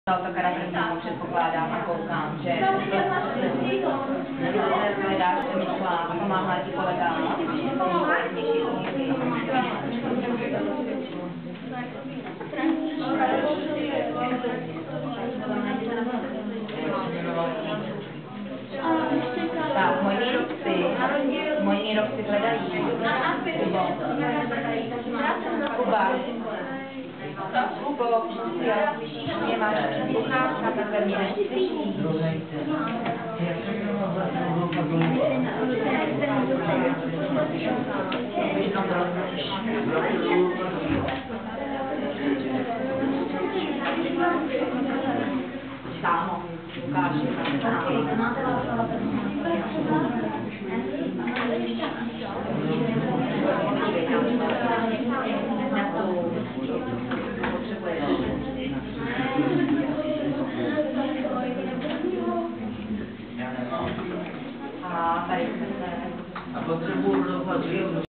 Autokara prvního předpokládám a koukám, že hledáš Přemysla a pomáhá ti kolega. Tak, moji výrobci hledají. Kubo, jo, mě máš sluchátka, takhle mě neslyší. Sámo, ukáži. A tady se... A potřebuji